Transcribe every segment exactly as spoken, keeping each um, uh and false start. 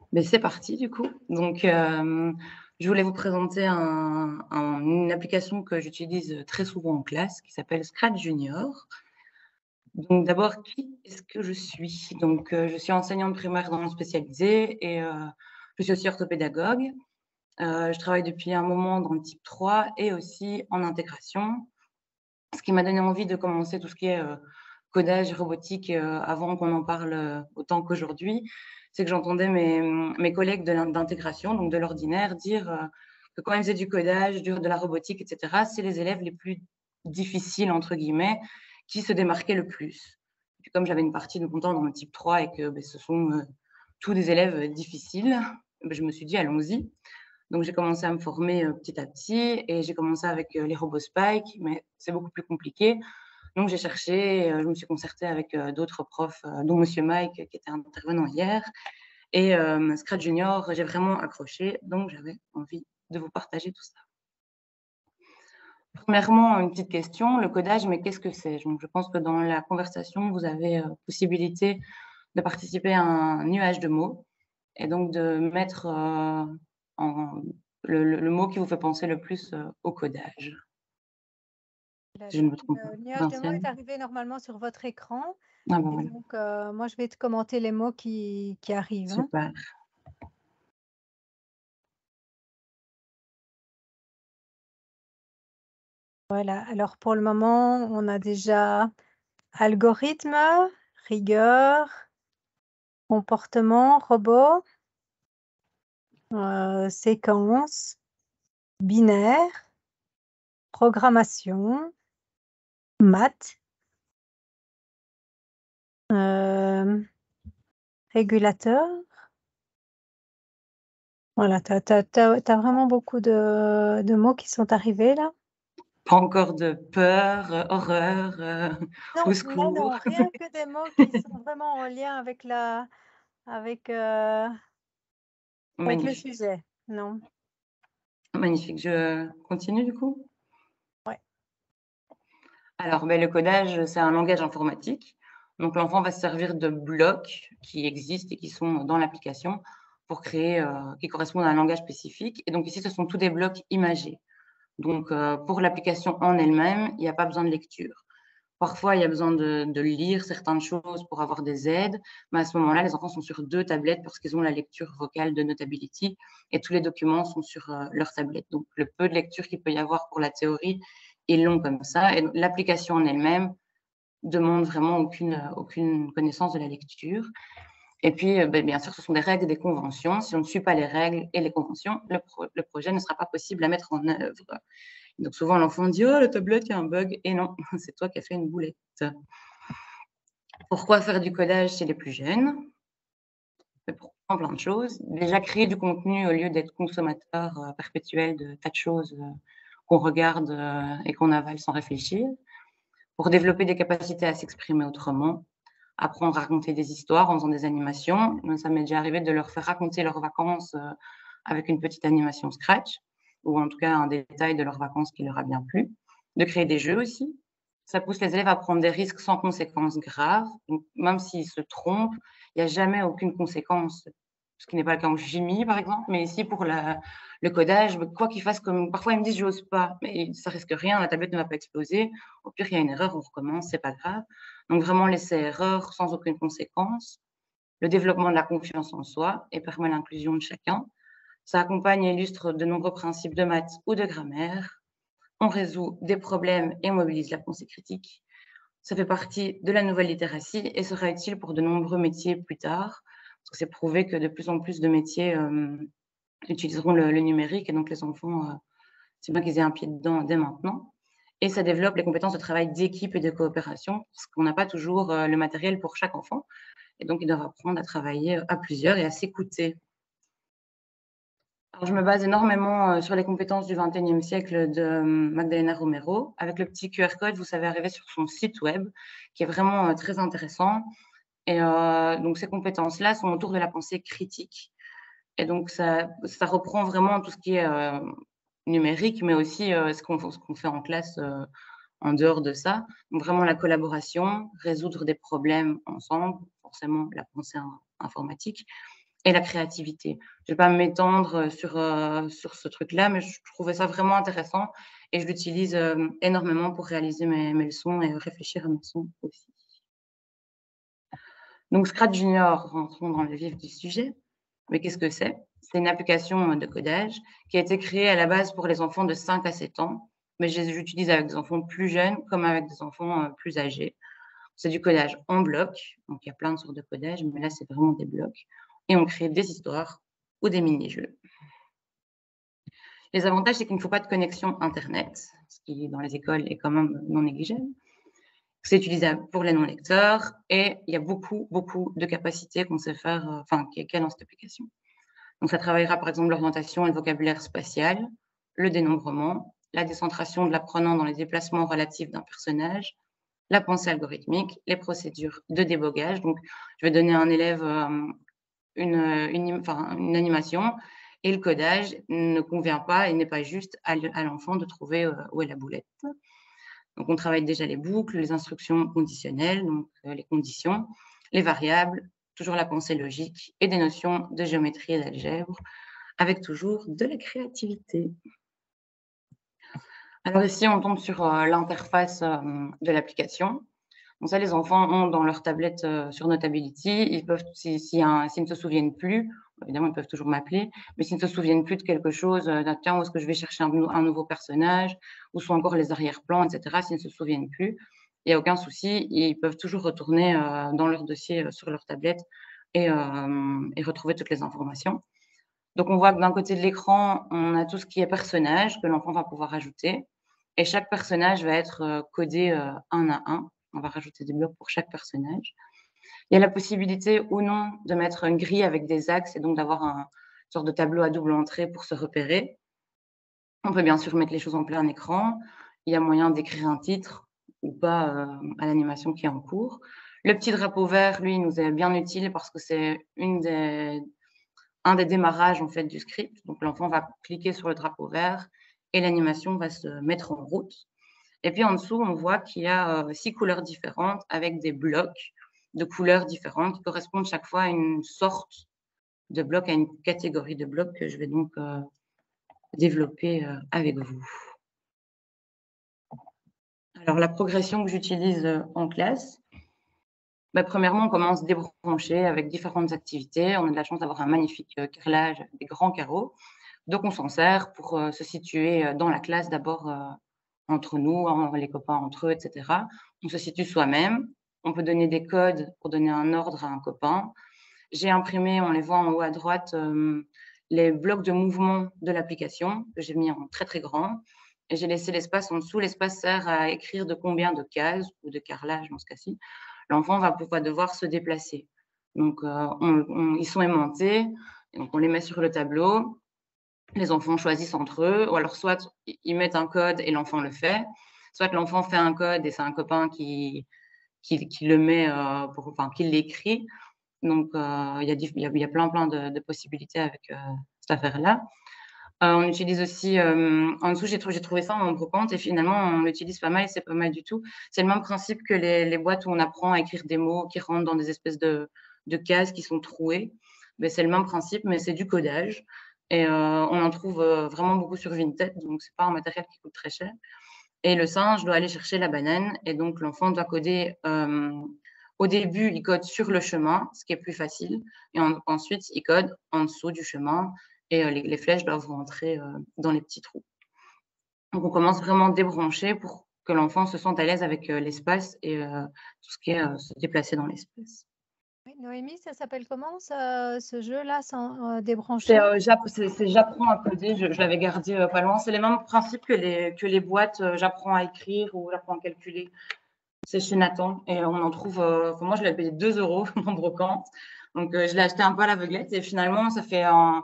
Mais c'est parti du coup. Donc, euh, je voulais vous présenter un, un, une application que j'utilise très souvent en classe qui s'appelle Scratch Junior. Donc, d'abord, qui est-ce que je suis? Donc, euh, je suis enseignante primaire dans le spécialisé et euh, je suis aussi orthopédagogue. Euh, je travaille depuis un moment dans le type trois et aussi en intégration, ce qui m'a donné envie de commencer tout ce qui est euh, codage robotique euh, avant qu'on en parle euh, autant qu'aujourd'hui. C'est que j'entendais mes, mes collègues de d'intégration, donc de l'ordinaire, dire euh, que quand ils faisaient du codage, du, de la robotique, et cetera, c'est les élèves les plus difficiles, entre guillemets, qui se démarquaient le plus. Puis comme j'avais une partie de mon temps dans le type trois et que ben, ce sont euh, tous des élèves difficiles, ben, je me suis dit, allons-y. Donc, j'ai commencé à me former euh, petit à petit et j'ai commencé avec euh, les robots Spike, mais c'est beaucoup plus compliqué. Donc, j'ai cherché, euh, je me suis concertée avec euh, d'autres profs, euh, dont Monsieur Mike, qui était intervenant hier. Et euh, Scratch Junior, j'ai vraiment accroché. Donc, j'avais envie de vous partager tout ça. Premièrement, une petite question, le codage, mais qu'est-ce que c'est? Donc, je pense que dans la conversation, vous avez euh, possibilité de participer à un nuage de mots et donc de mettre euh, en, le, le, le mot qui vous fait penser le plus euh, au codage. Si je ne me trompe pas. Le nuage de mots Vinciane? est arrivé normalement sur votre écran. Ah ben Et voilà, donc, euh, moi, je vais te commenter les mots qui, qui arrivent. Hein. super. Voilà. Alors, pour le moment, on a déjà algorithme, rigueur, comportement, robot, euh, séquence, binaire, programmation, maths, euh, régulateur. Voilà, tu as vraiment beaucoup de, de mots qui sont arrivés là. Pas encore de peur, euh, horreur, euh, au Non, là, secours. non, rien que des mots qui sont vraiment en lien avec la, avec, euh, avec le Magnifique. sujet. Non. Magnifique. Je continue du coup? Ouais. Alors, ben, le codage, c'est un langage informatique. Donc, l'enfant va se servir de blocs qui existent et qui sont dans l'application pour créer, euh, qui correspondent à un langage spécifique. Et donc, ici, ce sont tous des blocs imagés. Donc, euh, pour l'application en elle-même, il n'y a pas besoin de lecture. Parfois, il y a besoin de, de lire certaines choses pour avoir des aides, mais à ce moment-là, les enfants sont sur deux tablettes parce qu'ils ont la lecture vocale de Notability et tous les documents sont sur euh, leur tablette. Donc, le peu de lecture qu'il peut y avoir pour la théorie, ils l'ont comme ça. Et l'application en elle-même demande vraiment aucune, aucune connaissance de la lecture. Et puis, euh, ben, bien sûr, ce sont des règles et des conventions. Si on ne suit pas les règles et les conventions, le, pro le projet ne sera pas possible à mettre en œuvre. Donc, souvent, l'enfant dit « Oh, la tablette, il y a un bug. » Et non, c'est toi qui as fait une boulette. Pourquoi faire du codage chez les plus jeunes? Pour plein de choses. Déjà, créer du contenu au lieu d'être consommateur euh, perpétuel de tas de choses euh, qu'on regarde euh, et qu'on avale sans réfléchir. Pour développer des capacités à s'exprimer autrement. Apprendre à raconter des histoires en faisant des animations. Ça m'est déjà arrivé de leur faire raconter leurs vacances euh, avec une petite animation Scratch, ou en tout cas un détail de leurs vacances qui leur a bien plu. De créer des jeux aussi. Ça pousse les élèves à prendre des risques sans conséquences graves. Donc, même s'ils se trompent, il n'y a jamais aucune conséquence, ce qui n'est pas le cas en chimie, par exemple. Mais ici, pour la, le codage, quoi qu'ils fassent, comme parfois ils me disent j'ose pas, mais ça risque rien, la tablette ne va pas exploser. Au pire, il y a une erreur, on recommence, c'est pas grave. Donc vraiment laisser erreur sans aucune conséquence. Le développement de la confiance en soi et permet l'inclusion de chacun. Ça accompagne et illustre de nombreux principes de maths ou de grammaire. On résout des problèmes et mobilise la pensée critique. Ça fait partie de la nouvelle littératie et sera utile pour de nombreux métiers plus tard. Parce que c'est prouvé que de plus en plus de métiers euh, utiliseront le, le, numérique et donc les enfants, euh, c'est bien qu'ils aient un pied dedans dès maintenant. Et ça développe les compétences de travail d'équipe et de coopération parce qu'on n'a pas toujours euh, le matériel pour chaque enfant. Et donc, ils doivent apprendre à travailler à plusieurs et à s'écouter. Alors, je me base énormément euh, sur les compétences du vingt et unième siècle de euh, Magdalena Romero. Avec le petit Q R code, vous savez arriver sur son site web, qui est vraiment euh, très intéressant. Et euh, donc, ces compétences-là sont autour de la pensée critique. Et donc, ça, ça reprend vraiment tout ce qui est euh, numérique, mais aussi euh, ce qu'on qu'on fait en classe euh, en dehors de ça. Donc, vraiment la collaboration, résoudre des problèmes ensemble, forcément la pensée informatique, et la créativité. Je ne vais pas m'étendre sur, euh, sur ce truc-là, mais je trouvais ça vraiment intéressant et je l'utilise euh, énormément pour réaliser mes, mes leçons et réfléchir à mes leçons aussi. Donc, Scratch Junior, rentrons dans le vif du sujet. Mais qu'est-ce que c'est? C'est une application de codage qui a été créée à la base pour les enfants de cinq à sept ans, mais je les utilise avec des enfants plus jeunes comme avec des enfants plus âgés. C'est du codage en bloc, donc il y a plein de sortes de codage, mais là, c'est vraiment des blocs. Et on crée des histoires ou des mini-jeux. Les avantages, c'est qu'il ne faut pas de connexion Internet, ce qui, dans les écoles, est quand même non négligeable. C'est utilisable pour les non-lecteurs et il y a beaucoup, beaucoup de capacités qu'on sait faire, enfin, qu'il y a dans cette application. Donc, ça travaillera par exemple l'orientation et le vocabulaire spatial, le dénombrement, la décentration de l'apprenant dans les déplacements relatifs d'un personnage, la pensée algorithmique, les procédures de débogage. Donc, je vais donner à un élève euh, une, une, enfin, une animation et le codage ne convient pas et n'est pas juste à l'enfant de trouver euh, où est la boulette. Donc, on travaille déjà les boucles, les instructions conditionnelles, donc euh, les conditions, les variables, toujours la pensée logique et des notions de géométrie et d'algèbre, avec toujours de la créativité. Alors ici, on tombe sur euh, l'interface euh, de l'application. Donc ça, les enfants ont dans leur tablette euh, sur Notability, ils peuvent, s'ils si, si si ne se souviennent plus, évidemment, ils peuvent toujours m'appeler, mais s'ils ne se souviennent plus de quelque chose, euh, tiens, où est-ce que je vais chercher un, un nouveau personnage, où sont encore les arrière-plans, et cetera, s'ils ne se souviennent plus, il n'y a aucun souci, ils peuvent toujours retourner euh, dans leur dossier euh, sur leur tablette et, euh, et retrouver toutes les informations. Donc, on voit que d'un côté de l'écran, on a tout ce qui est personnage que l'enfant va pouvoir ajouter. Et chaque personnage va être euh, codé euh, un à un. On va rajouter des blocs pour chaque personnage. Il y a la possibilité ou non de mettre une grille avec des axes et donc d'avoir un une sorte de tableau à double entrée pour se repérer. On peut bien sûr mettre les choses en plein écran. Il y a moyen d'écrire un titre ou pas euh, à l'animation qui est en cours. Le petit drapeau vert, lui, nous est bien utile parce que c'est une des, un des démarrages en fait, du script. Donc, l'enfant va cliquer sur le drapeau vert et l'animation va se mettre en route. Et puis, en dessous, on voit qu'il y a euh, six couleurs différentes avec des blocs de couleurs différentes qui correspondent chaque fois à une sorte de bloc, à une catégorie de blocs que je vais donc euh, développer euh, avec vous. Alors, la progression que j'utilise euh, en classe, bah, premièrement, on commence débranché avec différentes activités. On a de la chance d'avoir un magnifique euh, carrelage, des grands carreaux. Donc, on s'en sert pour euh, se situer dans la classe d'abord euh, entre nous, hein, les copains entre eux, et cetera. On se situe soi-même. On peut donner des codes pour donner un ordre à un copain. J'ai imprimé, on les voit en haut à droite, euh, les blocs de mouvement de l'application que j'ai mis en très, très grand. Et j'ai laissé l'espace en dessous. L'espace sert à écrire de combien de cases ou de carrelage dans ce cas-ci. L'enfant va pouvoir devoir se déplacer. Donc, euh, on, on, ils sont aimantés. Et donc, on les met sur le tableau. Les enfants choisissent entre eux. Ou alors, soit ils mettent un code et l'enfant le fait. Soit l'enfant fait un code et c'est un copain qui, qui, qui le met, euh, pour, enfin, qui l'écrit. Donc, euh, il, y a, il, y a, il y a plein, plein de, de possibilités avec euh, cette affaire-là. Euh, on utilise aussi, euh, en dessous, j'ai trouvé, trouvé ça en brocante et finalement, on l'utilise pas mal et c'est pas mal du tout. C'est le même principe que les, les boîtes où on apprend à écrire des mots qui rentrent dans des espèces de, de cases qui sont trouées. Mais c'est le même principe, mais c'est du codage. Et euh, on en trouve euh, vraiment beaucoup sur Vinted, donc c'est pas un matériel qui coûte très cher. Et le singe doit aller chercher la banane et donc l'enfant doit coder. Euh, Au début, il code sur le chemin, ce qui est plus facile. Et en, ensuite, il code en dessous du chemin et euh, les, les flèches doivent rentrer euh, dans les petits trous. Donc, on commence vraiment débranché pour que l'enfant se sente à l'aise avec euh, l'espace et euh, tout ce qui est euh, se déplacer dans l'espace. Oui, Noémie, ça s'appelle comment ça, ce jeu-là, sans euh, débrancher? C'est J'apprends à coder, je, je l'avais gardé euh, pas loin. C'est les mêmes principes que les, que les boîtes euh, J'apprends à écrire ou J'apprends à calculer. C'est chez Nathan et on en trouve, euh, moi je l'ai payé deux euros en brocante. Donc euh, je l'ai acheté un peu à l'aveuglette et finalement ça fait un,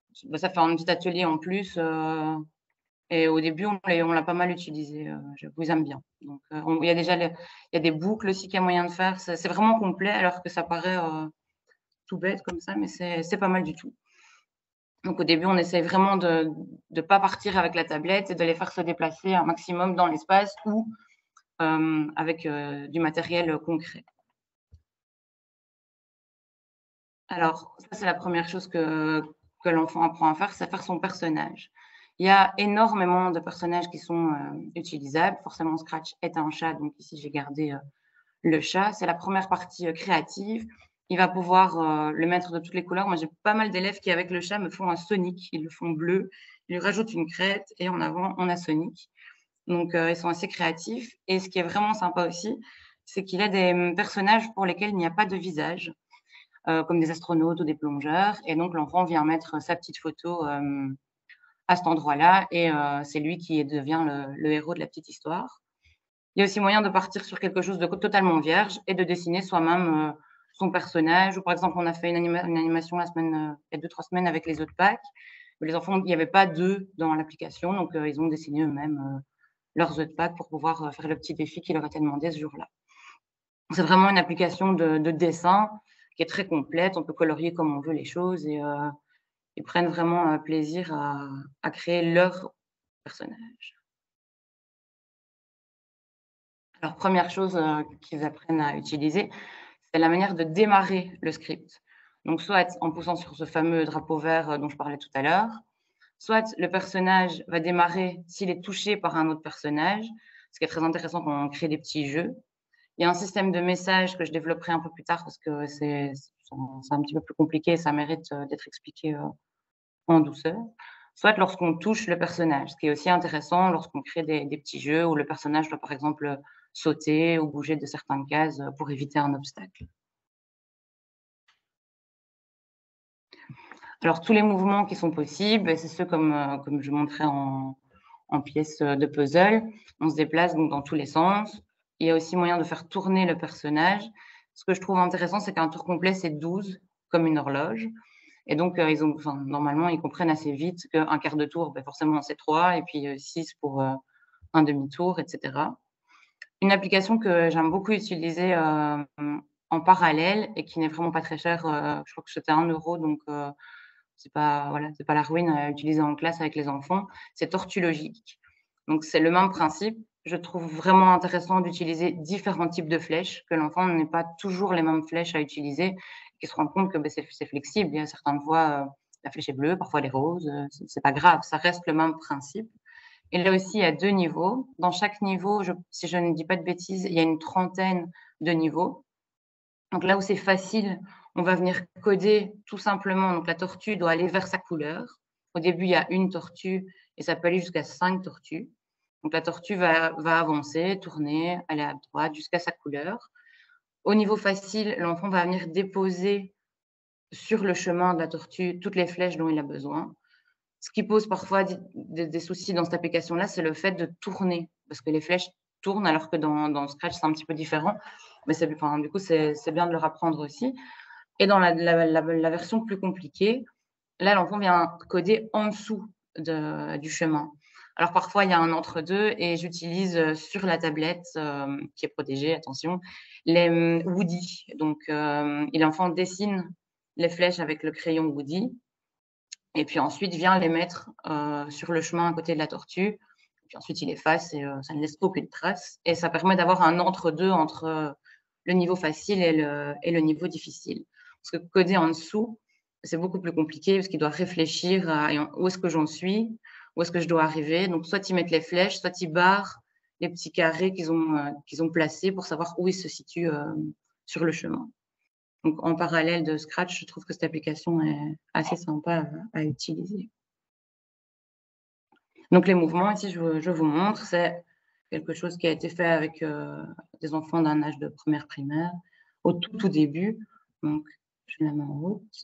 ça fait un petit atelier en plus. Euh, et au début on l'a pas mal utilisé, euh, je vous aime bien. Donc euh, on, il y a déjà les, il y a des boucles aussi qu'il y a moyen de faire. C'est vraiment complet alors que ça paraît euh, tout bête comme ça, mais c'est pas mal du tout. Donc au début on essaye vraiment de ne pas partir avec la tablette et de les faire se déplacer un maximum dans l'espace ou Euh, avec euh, du matériel concret. Alors, ça, c'est la première chose que, que l'enfant apprend à faire, c'est faire son personnage. Il y a énormément de personnages qui sont euh, utilisables. Forcément, Scratch est un chat, donc ici, j'ai gardé euh, le chat. C'est la première partie euh, créative. Il va pouvoir euh, le mettre de toutes les couleurs. Moi, j'ai pas mal d'élèves qui, avec le chat, me font un Sonic. Ils le font bleu, ils lui rajoutent une crête et en avant, on a Sonic. Donc, euh, ils sont assez créatifs. Et ce qui est vraiment sympa aussi, c'est qu'il a des hum, personnages pour lesquels il n'y a pas de visage. Euh, comme des astronautes ou des plongeurs. Et donc, l'enfant vient mettre sa petite photo euh, à cet endroit-là et euh, c'est lui qui devient le, le héros de la petite histoire. Il y a aussi moyen de partir sur quelque chose de totalement vierge et de dessiner soi-même euh, son personnage. Ou par exemple, on a fait une, anima une animation la semaine, euh, il y a deux, trois semaines avec les autres packs. Les enfants, il n'y avait pas d'eux dans l'application, donc euh, ils ont dessiné eux-mêmes euh, leurs œufs de Pâques pour pouvoir euh, faire le petit défi qui leur était demandé ce jour-là. C'est vraiment une application de, de dessin qui est très complète. On peut colorier comme on veut les choses et euh, ils prennent vraiment euh, plaisir à, à créer leur personnage. Alors, première chose euh, qu'ils apprennent à utiliser, c'est la manière de démarrer le script. Donc, soit en poussant sur ce fameux drapeau vert euh, dont je parlais tout à l'heure, soit le personnage va démarrer s'il est touché par un autre personnage, ce qui est très intéressant quand on crée des petits jeux. Il y a un système de messages que je développerai un peu plus tard parce que c'est un petit peu plus compliqué et ça mérite euh, d'être expliqué euh, en douceur. Soit lorsqu'on touche le personnage, ce qui est aussi intéressant lorsqu'on crée des, des petits jeux où le personnage doit par exemple sauter ou bouger de certaines cases pour éviter un obstacle. Alors tous les mouvements qui sont possibles, c'est ceux comme, euh, comme je montrais en, en pièces de puzzle. On se déplace donc dans tous les sens. Il y a aussi moyen de faire tourner le personnage. Ce que je trouve intéressant, c'est qu'un tour complet, c'est douze, comme une horloge. Et donc, euh, ils ont, enfin, normalement, ils comprennent assez vite qu'un quart de tour, ben, forcément, c'est trois, et puis euh, six pour euh, un demi-tour, et cetera. Une application que j'aime beaucoup utiliser euh, en parallèle et qui n'est vraiment pas très chère, euh, je crois que c'était un euro, donc euh, c'est pas, voilà, c'est pas la ruine à utiliser en classe avec les enfants, c'est Tortue Logique. Donc, c'est le même principe. Je trouve vraiment intéressant d'utiliser différents types de flèches, que l'enfant n'ait pas toujours les mêmes flèches à utiliser, qu'il se rende compte que ben, c'est flexible. Il y a certaines fois, euh, la flèche est bleue, parfois elle est rose, euh, c'est pas grave, ça reste le même principe. Et là aussi, il y a deux niveaux. Dans chaque niveau, je, si je ne dis pas de bêtises, il y a une trentaine de niveaux. Donc là où c'est facile, on va venir coder tout simplement. Donc la tortue doit aller vers sa couleur. Au début, il y a une tortue et ça peut aller jusqu'à cinq tortues. Donc la tortue va, va avancer, tourner, aller à droite jusqu'à sa couleur. Au niveau facile, l'enfant va venir déposer sur le chemin de la tortue toutes les flèches dont il a besoin. Ce qui pose parfois des, des, des soucis dans cette application-là, c'est le fait de tourner, parce que les flèches tournent, alors que dans, dans Scratch, c'est un petit peu différent. Mais enfin, du coup, c'est bien de leur apprendre aussi. Et dans la, la, la, la version plus compliquée, là, l'enfant vient coder en dessous de, du chemin. Alors, parfois, il y a un entre-deux et j'utilise sur la tablette, euh, qui est protégée, attention, les um, Woody. Donc, euh, l'enfant dessine les flèches avec le crayon Woody. Et puis ensuite, vient les mettre euh, sur le chemin à côté de la tortue. Et puis ensuite, il efface et euh, ça ne laisse aucune trace. Et ça permet d'avoir un entre-deux entre euh, le niveau facile et le, et le niveau difficile. Parce que coder en dessous, c'est beaucoup plus compliqué parce qu'il doit réfléchir à où est-ce que j'en suis, où est-ce que je dois arriver. Donc, soit ils mettent les flèches, soit ils barrent les petits carrés qu'ils ont, euh, qu'ils ont placés pour savoir où ils se situent euh, sur le chemin. Donc, en parallèle de Scratch, je trouve que cette application est assez sympa à, à utiliser. Donc, les mouvements, ici, je, je vous montre, c'est quelque chose qui a été fait avec euh, des enfants d'un âge de première primaire, au tout, tout début. Donc, je la mets en route.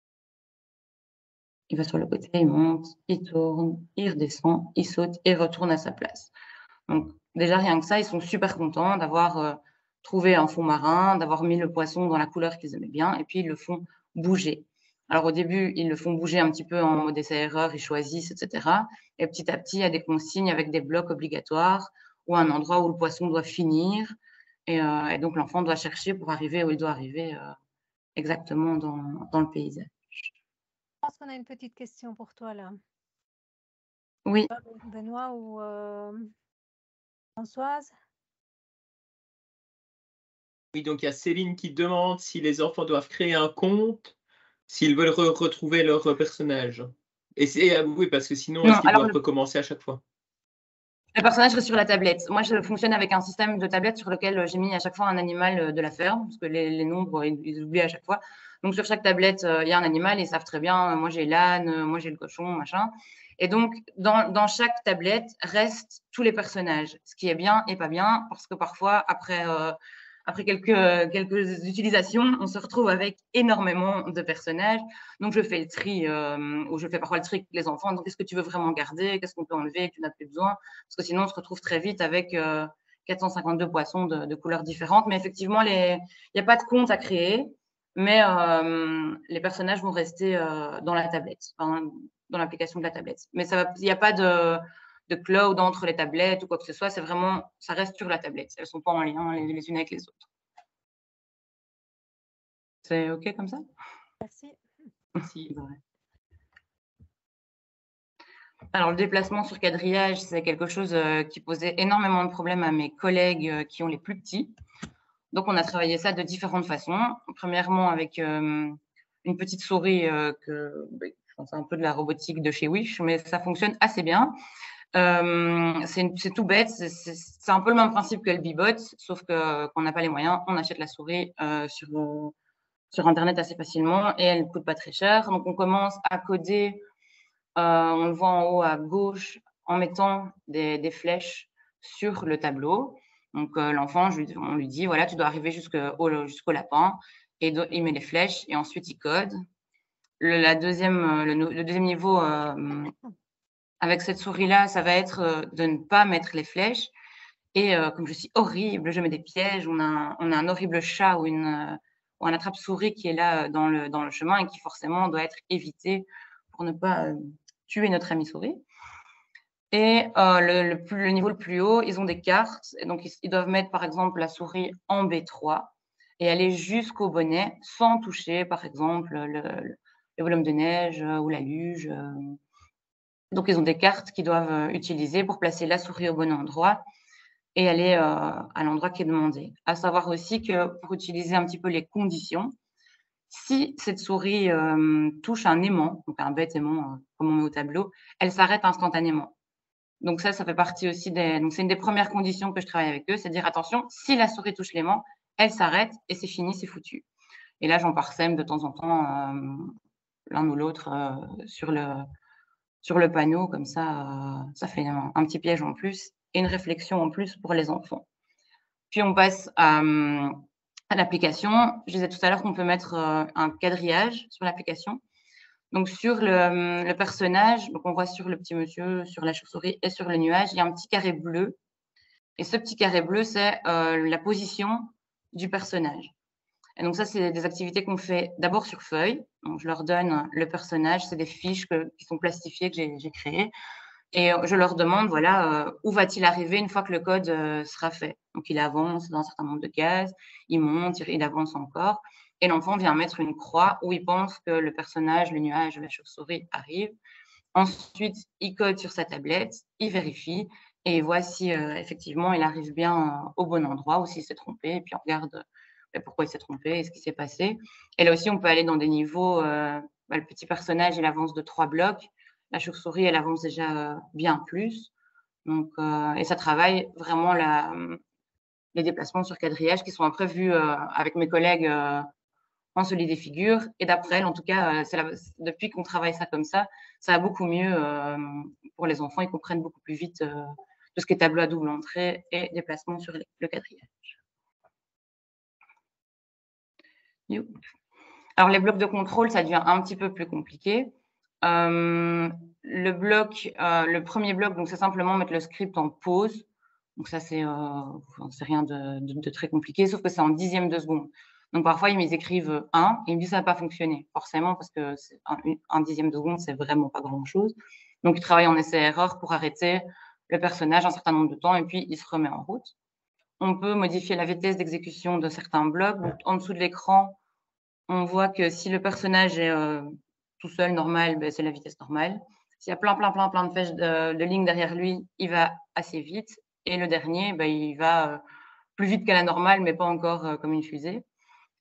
Il va sur le côté, il monte, il tourne, il redescend, il saute et retourne à sa place. Donc, déjà, rien que ça, ils sont super contents d'avoir euh, trouvé un fond marin, d'avoir mis le poisson dans la couleur qu'ils aimaient bien, et puis ils le font bouger. Alors, au début, ils le font bouger un petit peu en mode essai-erreur, ils choisissent, et cetera. Et petit à petit, il y a des consignes avec des blocs obligatoires ou un endroit où le poisson doit finir. Et, euh, et donc, l'enfant doit chercher pour arriver où il doit arriver euh, exactement dans, dans le paysage. Je pense qu'on a une petite question pour toi là. Oui. Benoît ou euh, Françoise? Oui, donc il y a Céline qui demande si les enfants doivent créer un compte S'ils veulent re retrouver leur euh, personnage. Et c'est ah oui, parce que sinon, Non, est-ce qu'ils alors doivent le, recommencer à chaque fois? le personnage reste sur la tablette. Moi, je fonctionne avec un système de tablette sur lequel j'ai mis à chaque fois un animal de la ferme, parce que les, les nombres, ils, ils oublient à chaque fois. Donc, sur chaque tablette, euh, il y a un animal, ils savent très bien, euh, moi j'ai l'âne, euh, moi j'ai le cochon, machin. Et donc, dans, dans chaque tablette restent tous les personnages, ce qui est bien et pas bien, parce que parfois, après, euh, après quelques, quelques utilisations, on se retrouve avec énormément de personnages. Donc, je fais le tri, euh, ou je fais parfois le tri avec les enfants. Donc, qu'est-ce que tu veux vraiment garder? Qu'est-ce qu'on peut enlever que tu n'as plus besoin? Parce que sinon, on se retrouve très vite avec euh, quatre cent cinquante-deux poissons de, de couleurs différentes. Mais effectivement, il n'y a pas de compte à créer, mais euh, les personnages vont rester euh, dans la tablette, enfin, dans l'application de la tablette. Mais il n'y a pas de, de cloud entre les tablettes ou quoi que ce soit. C'est vraiment, ça reste sur la tablette. Elles ne sont pas en lien les, les unes avec les autres. C'est OK comme ça? Merci. Merci. Alors, le déplacement sur quadrillage, c'est quelque chose euh, qui posait énormément de problèmes à mes collègues euh, qui ont les plus petits. Donc, on a travaillé ça de différentes façons. Premièrement, avec euh, une petite souris, euh, que c'est un peu de la robotique de chez Wish, mais ça fonctionne assez bien. Euh, c'est tout bête, c'est un peu le même principe que le Bibot, sauf que qu'on n'a pas les moyens, on achète la souris euh, sur, euh, sur Internet assez facilement et elle ne coûte pas très cher. Donc, on commence à coder. Euh, on le voit en haut à gauche en mettant des, des flèches sur le tableau. Donc, euh, l'enfant, on lui dit, voilà, tu dois arriver jusqu'au jusqu'au lapin. Et do, il met les flèches et ensuite il code. Le, la deuxième, le, le deuxième niveau, euh, avec cette souris-là, ça va être euh, de ne pas mettre les flèches. Et euh, comme je suis horrible, je mets des pièges. On a un, on a un horrible chat ou, une, euh, ou un attrape-souris qui est là dans le, dans le chemin et qui forcément doit être évité pour ne pas euh, tuer notre ami souris. Et euh, le, le, plus, le niveau le plus haut, ils ont des cartes. Et donc, ils, ils doivent mettre, par exemple, la souris en B trois et aller jusqu'au bonnet sans toucher, par exemple, le, le, le volume de neige ou la luge. Donc, ils ont des cartes qu'ils doivent utiliser pour placer la souris au bon endroit et aller euh, à l'endroit qui est demandé. À savoir aussi que pour utiliser un petit peu les conditions, si cette souris euh, touche un aimant, donc un bête aimant, euh, comme on met au tableau, elle s'arrête instantanément. Donc ça, ça fait partie aussi des… Donc c'est une des premières conditions que je travaille avec eux, c'est de dire attention, si la souris touche l'aimant, elle s'arrête et c'est fini, c'est foutu. Et là, j'en parsème de temps en temps euh, l'un ou l'autre euh, sur, le, sur le panneau, comme ça, euh, ça fait un, un petit piège en plus et une réflexion en plus pour les enfants. Puis on passe à… Euh, à l'application. Je disais tout à l'heure qu'on peut mettre euh, un quadrillage sur l'application. Donc, sur le, le personnage, donc on voit sur le petit monsieur, sur la chauve-souris et sur le nuage, il y a un petit carré bleu. Et ce petit carré bleu, c'est euh, la position du personnage. Et donc, ça, c'est des activités qu'on fait d'abord sur feuille. Donc, je leur donne le personnage, c'est des fiches que, qui sont plastifiées que j'ai créées. Et je leur demande, voilà, euh, où va-t-il arriver une fois que le code euh, sera fait. Donc, il avance dans un certain nombre de cases, il monte, il avance encore. Et l'enfant vient mettre une croix où il pense que le personnage, le nuage, la chauve-souris arrive. Ensuite, il code sur sa tablette, il vérifie et il voit si euh, effectivement il arrive bien euh, au bon endroit ou s'il s'est trompé. Et puis, on regarde euh, pourquoi il s'est trompé et ce qui s'est passé. Et là aussi, on peut aller dans des niveaux… Euh, bah, le petit personnage, il avance de trois blocs. La chauve-souris, elle avance déjà bien plus. Donc, euh, et ça travaille vraiment la, les déplacements sur quadrillage qui sont après vus euh, avec mes collègues euh, en solide et figure. Et d'après elle, en tout cas, la, depuis qu'on travaille ça comme ça, ça va beaucoup mieux euh, pour les enfants. Ils comprennent beaucoup plus vite euh, tout ce qui est tableau à double entrée et déplacement sur le quadrillage. Alors, les blocs de contrôle, ça devient un petit peu plus compliqué. Euh, le bloc, euh, le premier bloc, donc c'est simplement mettre le script en pause. Donc ça, c'est euh, rien de, de, de très compliqué, sauf que c'est en dixième de seconde. Donc parfois, ils écrivent un et ils me disent ça n'a pas fonctionné, forcément, parce que un, un dixième de seconde, c'est vraiment pas grand-chose. Donc, ils travaillent en essai-erreur pour arrêter le personnage un certain nombre de temps et puis il se remet en route. On peut modifier la vitesse d'exécution de certains blocs. Donc, en dessous de l'écran, on voit que si le personnage est euh, tout seul, normal, ben, c'est la vitesse normale. S'il y a plein, plein, plein, plein de flèches de, de lignes derrière lui, il va assez vite. Et le dernier, ben, il va euh, plus vite qu'à la normale, mais pas encore euh, comme une fusée.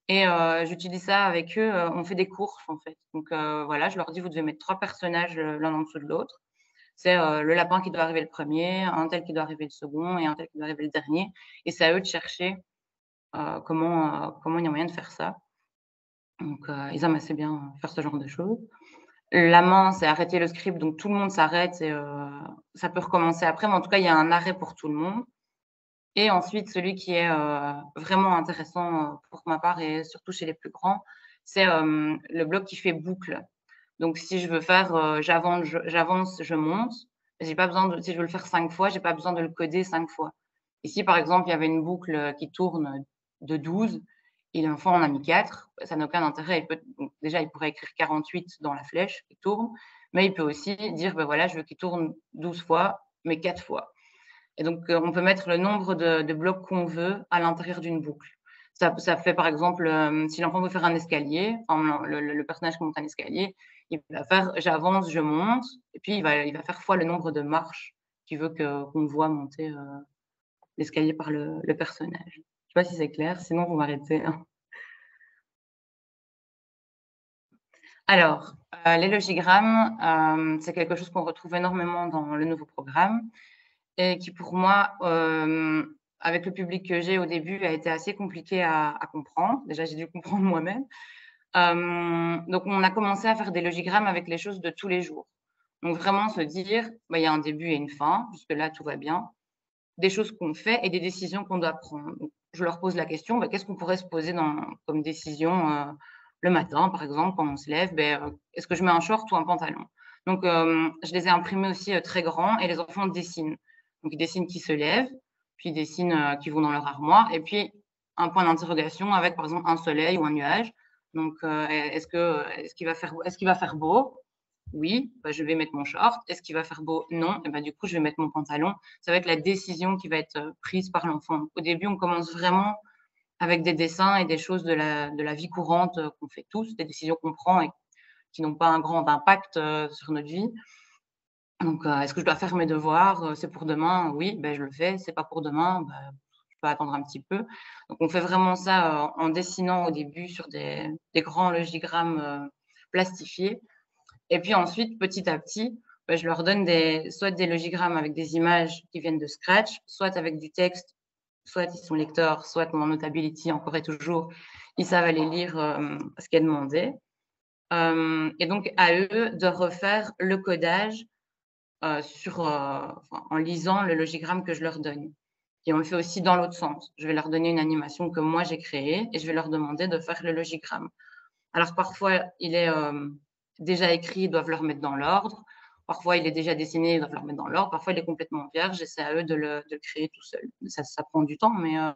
Et euh, j'utilise ça avec eux. euh, On fait des courses, en fait. Donc, euh, voilà, je leur dis, vous devez mettre trois personnages euh, l'un en dessous de l'autre. C'est euh, le lapin qui doit arriver le premier, un tel qui doit arriver le second et un tel qui doit arriver le dernier. Et c'est à eux de chercher euh, comment, euh, comment il y a moyen de faire ça. Donc, euh, ils aiment assez bien faire ce genre de choses. La main, c'est arrêter le script, donc tout le monde s'arrête et euh, ça peut recommencer après, mais en tout cas, il y a un arrêt pour tout le monde. Et ensuite, celui qui est euh, vraiment intéressant pour ma part et surtout chez les plus grands, c'est euh, le bloc qui fait boucle. Donc, si je veux faire euh, j'avance, je, j'avance, je monte, j'ai pas besoin de, si je veux le faire cinq fois, j'ai pas besoin de le coder cinq fois. Ici, par exemple, il y avait une boucle qui tourne de douze, et l'enfant en a mis quatre, ça n'a aucun intérêt. Il peut, donc déjà, il pourrait écrire quarante-huit dans la flèche qui tourne, mais il peut aussi dire, ben voilà, je veux qu'il tourne douze fois, mais quatre fois. Et donc, euh, on peut mettre le nombre de, de blocs qu'on veut à l'intérieur d'une boucle. Ça, ça fait, par exemple, euh, si l'enfant veut faire un escalier, enfin, le, le, le personnage qui monte un escalier, il va faire j'avance, je monte, et puis il va, il va faire fois le nombre de marches qu'il veut que, qu'on voit monter euh, l'escalier par le, le personnage. Je ne sais pas si c'est clair, sinon vous m'arrêtez. Alors, euh, les logigrammes, euh, c'est quelque chose qu'on retrouve énormément dans le nouveau programme et qui, pour moi, euh, avec le public que j'ai au début, a été assez compliqué à, à comprendre. Déjà, j'ai dû comprendre moi-même. Euh, donc, on a commencé à faire des logigrammes avec les choses de tous les jours. Donc, vraiment se dire, bah, il y a un début et une fin, jusque-là, tout va bien. Des choses qu'on fait et des décisions qu'on doit prendre. Donc, je leur pose la question, bah, qu'est-ce qu'on pourrait se poser dans, comme décision euh, le matin, par exemple, quand on se lève, ben, euh, est-ce que je mets un short ou un pantalon? Donc, euh, je les ai imprimés aussi euh, très grands et les enfants dessinent. Donc, ils dessinent qui se lèvent, puis ils dessinent euh, qui vont dans leur armoire, et puis un point d'interrogation avec, par exemple, un soleil ou un nuage. Donc, euh, est-ce que, est-ce qu'il va faire, est-ce qu'il va faire beau? Oui, bah, je vais mettre mon short. Est-ce qu'il va faire beau? Non. Et bah, du coup, je vais mettre mon pantalon. Ça va être la décision qui va être prise par l'enfant. Au début, on commence vraiment avec des dessins et des choses de la, de la vie courante qu'on fait tous, des décisions qu'on prend et qui n'ont pas un grand impact euh, sur notre vie. Donc, euh, est-ce que je dois faire mes devoirs? C'est pour demain? Oui, ben, je le fais. C'est pas pour demain? Ben, je peux attendre un petit peu. Donc, on fait vraiment ça euh, en dessinant au début sur des, des grands logigrammes euh, plastifiés. Et puis ensuite, petit à petit, ben, je leur donne des, soit des logigrammes avec des images qui viennent de Scratch, soit avec du texte, soit ils sont lecteurs, soit mon Notability, encore et toujours, ils savent aller lire euh, ce qui est demandé. Euh, et donc, à eux de refaire le codage euh, sur, euh, enfin, en lisant le logigramme que je leur donne. Et on le fait aussi dans l'autre sens. Je vais leur donner une animation que moi j'ai créée et je vais leur demander de faire le logigramme. Alors, parfois, il est euh, déjà écrit, ils doivent le remettre dans l'ordre. Parfois, il est déjà dessiné, ils doivent le remettre dans l'ordre. Parfois, il est complètement vierge et c'est à eux de le, de le créer tout seul. Ça, ça prend du temps, mais euh,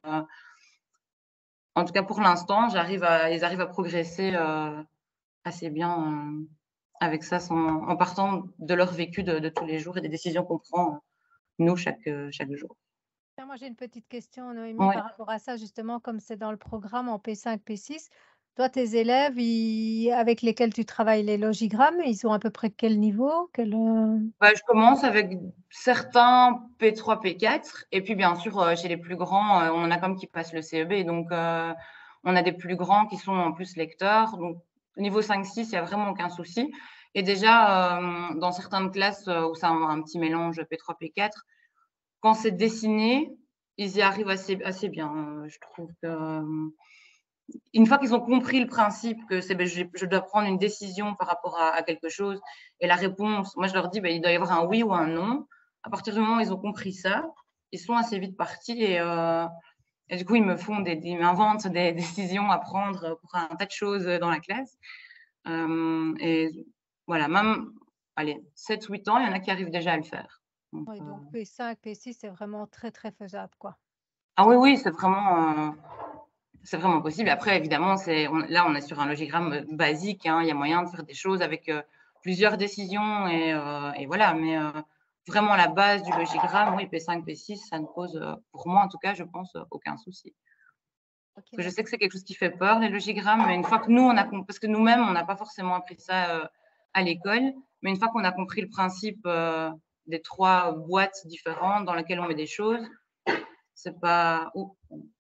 en tout cas, pour l'instant, j'arrive à, ils arrivent à progresser euh, assez bien euh, avec ça, sans, en partant de leur vécu de, de tous les jours et des décisions qu'on prend, nous, chaque, chaque jour. Moi, j'ai une petite question, Noémie, Ouais. par rapport à ça, justement, comme c'est dans le programme en P cinq, P six. Toi, tes élèves ils- avec lesquels tu travailles les logigrammes, ils sont à peu près quel niveau? Quel, euh, Bah, je commence avec certains P trois, P quatre, et puis bien sûr, euh, chez les plus grands, euh, on en a comme qui passent le C E B, donc euh, on a des plus grands qui sont en plus lecteurs. Donc, niveau cinq six, il n'y a vraiment aucun souci. Et déjà, euh, dans certaines classes euh, où c'est un, un petit mélange P trois, P quatre, quand c'est dessiné, ils y arrivent assez, assez bien. Euh, je trouve que euh, une fois qu'ils ont compris le principe que c'est, ben, je, je dois prendre une décision par rapport à, à quelque chose et la réponse, moi je leur dis, ben, il doit y avoir un oui ou un non. À partir du moment où ils ont compris ça, ils sont assez vite partis et, euh, et du coup ils me font des, ils m'inventent des décisions à prendre pour un tas de choses dans la classe. Euh, et voilà, même allez, sept huit ans, il y en a qui arrivent déjà à le faire. Donc, Oui, donc euh... P cinq, P six, c'est vraiment très, très faisable, quoi. Ah oui, oui, c'est vraiment. Euh... C'est vraiment possible. Après, évidemment, c'est, on, là, on est sur un logigramme basique. Hein, il y a moyen de faire des choses avec euh, plusieurs décisions et, euh, et voilà. Mais euh, vraiment, la base du logigramme, oui, P cinq, P six, ça ne pose, euh, pour moi en tout cas, je pense, euh, aucun souci. Okay, Parce que je sais que c'est quelque chose qui fait peur, les logigrammes, mais une fois que nous, on a parce que nous-mêmes, on n'a pas forcément appris ça euh, à l'école, mais une fois qu'on a compris le principe euh, des trois boîtes différentes dans lesquelles on met des choses, c'est pas. Oh,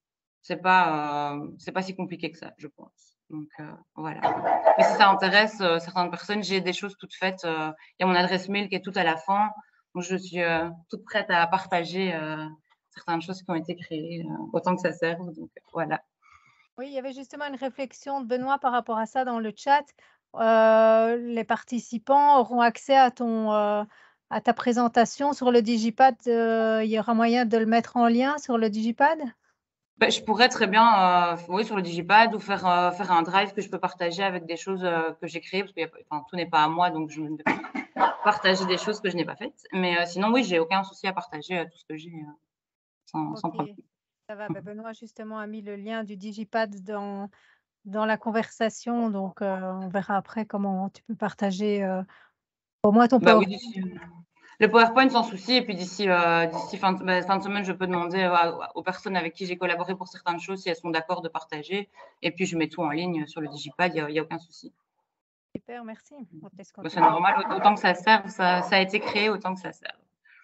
c'est pas, euh, c'est pas si compliqué que ça, je pense. Donc, euh, voilà. Mais si ça intéresse euh, certaines personnes, j'ai des choses toutes faites. Euh, il y a mon adresse mail qui est toute à la fin. Donc, je suis euh, toute prête à partager euh, certaines choses qui ont été créées, euh, autant que ça serve. Donc, voilà. Oui, il y avait justement une réflexion de Benoît par rapport à ça dans le chat. Euh, les participants auront accès à ton, euh, à ta présentation sur le Digipad. Euh, il y aura moyen de le mettre en lien sur le Digipad? Ben, je pourrais très bien, euh, oui, sur le Digipad ou faire, euh, faire un drive que je peux partager avec des choses euh, que j'ai créées, parce que enfin, tout n'est pas à moi, donc je ne vais pas partager des choses que je n'ai pas faites. Mais euh, sinon, oui, j'ai aucun souci à partager euh, tout ce que j'ai euh, sans, sans Ok, problème. ça va. Ben, Benoît justement a mis le lien du Digipad dans, dans la conversation, donc euh, on verra après comment tu peux partager euh, au moins ton Bah oui, PowerPoint. d'ici, euh, le PowerPoint sans souci, et puis d'ici euh, d'ici fin, de- bah, fin de semaine, je peux demander euh, aux personnes avec qui j'ai collaboré pour certaines choses si elles sont d'accord de partager, et puis je mets tout en ligne sur le Digipad, il n'y a, a aucun souci. Super, merci. On te laisse Bah, c'est continuer. normal, autant que ça serve, ça, ça a été créé, autant que ça serve.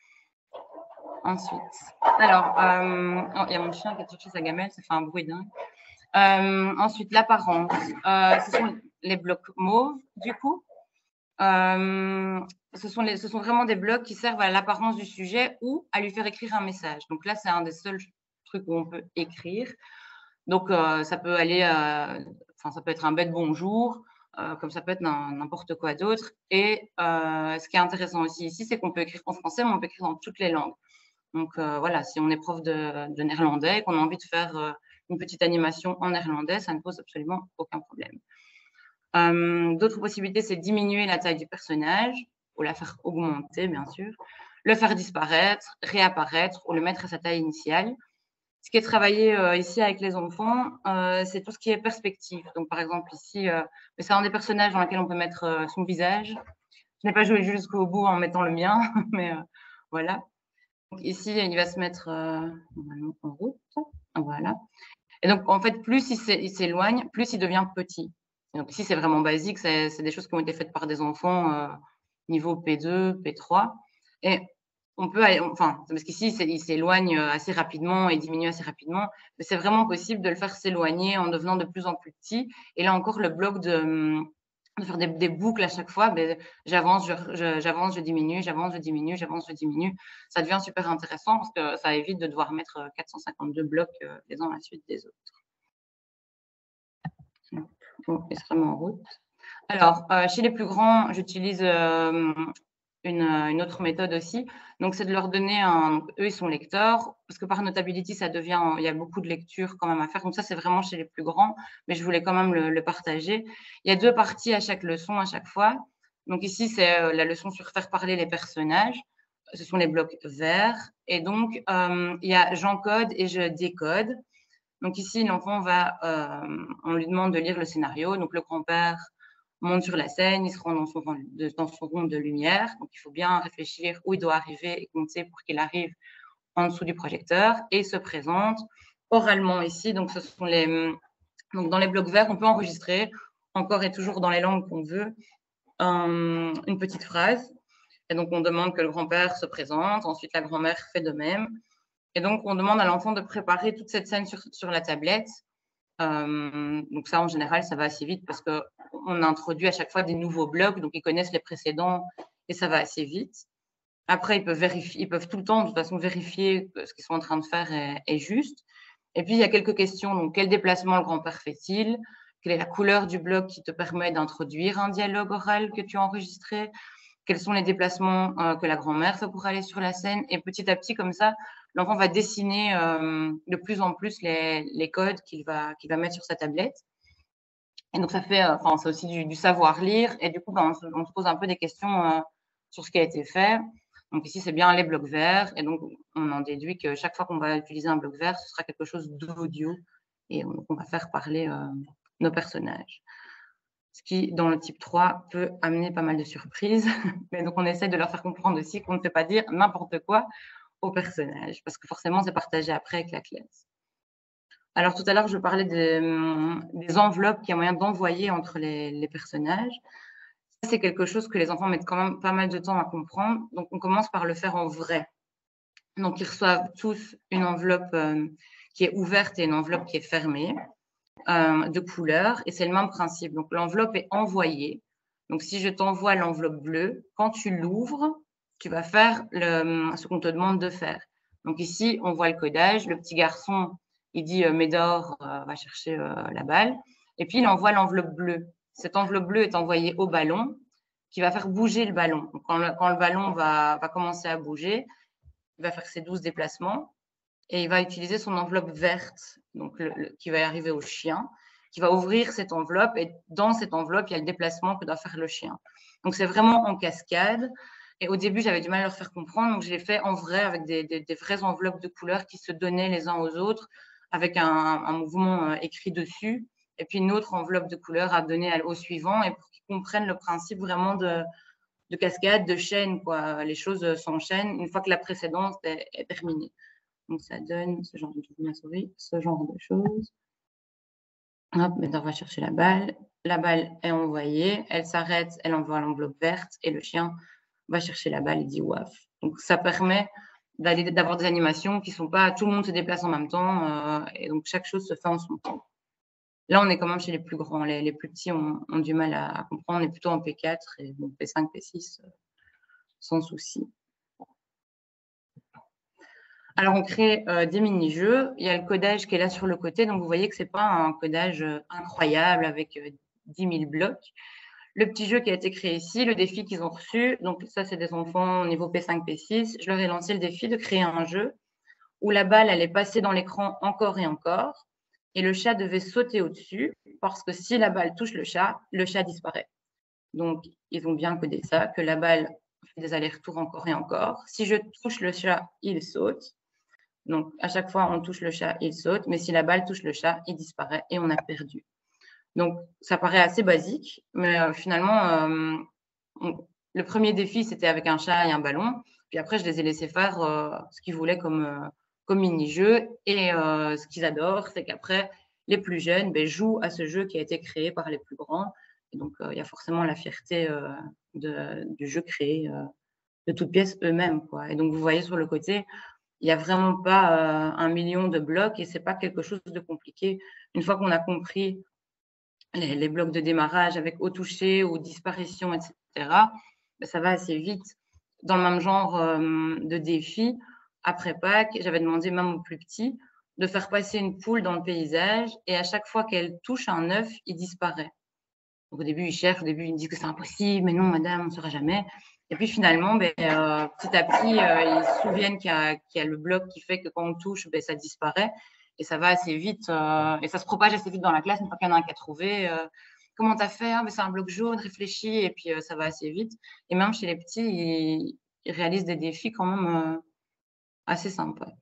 Ensuite, alors, euh, oh, il y a mon chien qui a cherché sa gamelle, ça fait un bruit dingue. Euh, ensuite, l'apparence, euh, ce sont les blocs mauves, du coup. Euh, ce, sont les, ce sont vraiment des blocs qui servent à l'apparence du sujet ou à lui faire écrire un message. Donc là, c'est un des seuls trucs où on peut écrire. Donc, euh, ça peut aller, euh, enfin, ça peut être un bête bonjour, euh, comme ça peut être n'importe quoi d'autre. Et euh, ce qui est intéressant aussi ici, c'est qu'on peut écrire en français, mais on peut écrire dans toutes les langues. Donc euh, voilà, si on est prof de, de néerlandais et qu'on a envie de faire euh, une petite animation en néerlandais, ça ne pose absolument aucun problème. Euh, D'autres possibilités, c'est diminuer la taille du personnage, ou la faire augmenter, bien sûr, le faire disparaître, réapparaître, ou le mettre à sa taille initiale. Ce qui est travaillé euh, ici avec les enfants, euh, c'est tout ce qui est perspective. Donc, par exemple, ici, euh, c'est un des personnages dans lequel on peut mettre euh, son visage. Je n'ai pas joué jusqu'au bout en mettant le mien, mais euh, voilà. Donc, ici, il va se mettre euh, en route. Voilà. Et donc, en fait, plus il s'éloigne, plus il devient petit. Et donc, ici, c'est vraiment basique. C'est des choses qui ont été faites par des enfants euh, niveau P deux, P trois. Et on peut aller, enfin, parce qu'ici, il s'éloigne assez rapidement et diminue assez rapidement. Mais c'est vraiment possible de le faire s'éloigner en devenant de plus en plus petit. Et là encore, le bloc de, de faire des, des boucles à chaque fois, ben, j'avance, je, je, j'avance, je diminue, j'avance, je diminue, j'avance, je diminue. Ça devient super intéressant parce que ça évite de devoir mettre quatre cent cinquante-deux blocs euh, les uns à la suite des autres. Bon, il sera en route. Alors, euh, chez les plus grands, j'utilise euh, une, une autre méthode aussi. Donc, c'est de leur donner un… Eux, ils sont lecteurs, parce que par Notability, ça devient… Il y a beaucoup de lectures quand même à faire. Donc, ça, c'est vraiment chez les plus grands, mais je voulais quand même le, le partager. Il y a deux parties à chaque leçon, à chaque fois. Donc, ici, c'est euh, la leçon sur faire parler les personnages. Ce sont les blocs verts. Et donc, euh, il y a j'encode et je décode. Donc, ici, l'enfant va… Euh, on lui demande de lire le scénario. Donc, le grand-père monte sur la scène, il se rend dans son, dans son rond de lumière. Donc, il faut bien réfléchir où il doit arriver et compter pour qu'il arrive en dessous du projecteur. Et il se présente oralement ici. Donc, ce sont les, donc dans les blocs verts, on peut enregistrer, encore et toujours dans les langues qu'on veut, un, une petite phrase. Et donc, on demande que le grand-père se présente. Ensuite, la grand-mère fait de même. Et donc, on demande à l'enfant de préparer toute cette scène sur, sur la tablette. Euh, donc ça, en général, ça va assez vite parce qu'on introduit à chaque fois des nouveaux blocs, donc ils connaissent les précédents et ça va assez vite. Après, ils peuvent, vérifier, ils peuvent tout le temps, de toute façon, vérifier que ce qu'ils sont en train de faire est, est juste. Et puis, il y a quelques questions. Donc, quel déplacement le grand-père fait-il? Quelle est la couleur du bloc qui te permet d'introduire un dialogue oral que tu as enregistré? Quels sont les déplacements euh, que la grand-mère fait pour aller sur la scène? Et petit à petit, comme ça, l'enfant va dessiner euh, de plus en plus les, les codes qu'il va, qu'il va mettre sur sa tablette. Et donc, ça fait, euh, enfin, c'est aussi du, du savoir-lire. Et du coup, ben, on, se, on se pose un peu des questions euh, sur ce qui a été fait. Donc, ici, c'est bien les blocs verts. Et donc, on en déduit que chaque fois qu'on va utiliser un bloc vert, ce sera quelque chose d'audio. Et on, on va faire parler euh, nos personnages. Ce qui, dans le type trois, peut amener pas mal de surprises. Mais donc, on essaie de leur faire comprendre aussi qu'on ne peut pas dire n'importe quoi au personnage, parce que forcément, c'est partagé après avec la classe. Alors, tout à l'heure, je parlais des, des enveloppes qu'il y a moyen d'envoyer entre les, les personnages. Ça, c'est quelque chose que les enfants mettent quand même pas mal de temps à comprendre. Donc, on commence par le faire en vrai. Donc, ils reçoivent tous une enveloppe euh, qui est ouverte et une enveloppe qui est fermée, euh, de couleur, et c'est le même principe. Donc, l'enveloppe est envoyée. Donc, si je t'envoie l'enveloppe bleue, quand tu l'ouvres, tu vas faire le, ce qu'on te demande de faire. Donc, ici, on voit le codage. Le petit garçon, il dit euh, Médor euh, va chercher euh, la balle. Et puis, il envoie l'enveloppe bleue. Cette enveloppe bleue est envoyée au ballon qui va faire bouger le ballon. Donc, quand, le, quand le ballon va, va commencer à bouger, il va faire ses douze déplacements et il va utiliser son enveloppe verte, donc le, le, qui va arriver au chien, qui va ouvrir cette enveloppe et dans cette enveloppe, il y a le déplacement que doit faire le chien. Donc, c'est vraiment en cascade. Et au début, j'avais du mal à leur faire comprendre, donc je l'ai fait en vrai avec des, des, des vraies enveloppes de couleurs qui se donnaient les uns aux autres avec un, un mouvement écrit dessus et puis une autre enveloppe de couleurs à donner au suivant et pour qu'ils comprennent le principe vraiment de, de cascade, de chaîne, quoi. Les choses s'enchaînent une fois que la précédente est, est terminée. Donc, ça donne ce genre de, ce genre de choses. Hop, on va chercher la balle. La balle est envoyée, elle s'arrête, elle envoie l'enveloppe verte et le chien va chercher la balle et dit waf. Donc, ça permet d'aller, d'avoir des animations qui ne sont pas tout le monde se déplace en même temps euh, et donc chaque chose se fait en son temps. Là, on est quand même chez les plus grands. Les, les plus petits ont, ont du mal à, à comprendre. On est plutôt en P quatre et bon, P cinq, P six euh, sans souci. Alors, on crée euh, des mini-jeux. Il y a le codage qui est là sur le côté. Donc, vous voyez que ce n'est pas un codage incroyable avec euh, dix mille blocs. Le petit jeu qui a été créé ici, le défi qu'ils ont reçu, donc ça, c'est des enfants au niveau P cinq, P six. Je leur ai lancé le défi de créer un jeu où la balle allait passer dans l'écran encore et encore et le chat devait sauter au-dessus parce que si la balle touche le chat, le chat disparaît. Donc, ils ont bien codé ça, que la balle fait des allers-retours encore et encore. Si je touche le chat, il saute. Donc, à chaque fois, on touche le chat, il saute. Mais si la balle touche le chat, il disparaît et on a perdu. Donc, ça paraît assez basique, mais euh, finalement, euh, on, le premier défi, c'était avec un chat et un ballon. Puis après, je les ai laissés faire euh, ce qu'ils voulaient comme, euh, comme mini-jeu. Et euh, ce qu'ils adorent, c'est qu'après, les plus jeunes ben, jouent à ce jeu qui a été créé par les plus grands. Et donc, euh, il y a forcément la fierté euh, de, du jeu créé euh, de toutes pièces eux-mêmes, quoi. Et donc, vous voyez sur le côté, il n'y a vraiment pas euh, un million de blocs et ce n'est pas quelque chose de compliqué. Une fois qu'on a compris Les, les blocs de démarrage avec au toucher ou disparition, et cetera, ben, ça va assez vite. Dans le même genre euh, de défi, après Pâques, j'avais demandé même aux plus petits de faire passer une poule dans le paysage et à chaque fois qu'elle touche un œuf, il disparaît. Donc, au début, ils cherchent, au début, ils disent que c'est impossible, mais non, madame, on ne saura jamais. Et puis finalement, ben, euh, petit à petit, euh, ils se souviennent qu'il y a, qu'il y a le bloc qui fait que quand on touche, ben, ça disparaît. Et ça va assez vite, euh, et ça se propage assez vite dans la classe, une fois qu'il y en a un qui a trouvé. Euh, comment tu as fait ah, C'est un bloc jaune, réfléchis, et puis euh, ça va assez vite. Et même chez les petits, ils, ils réalisent des défis quand même euh, assez sympas.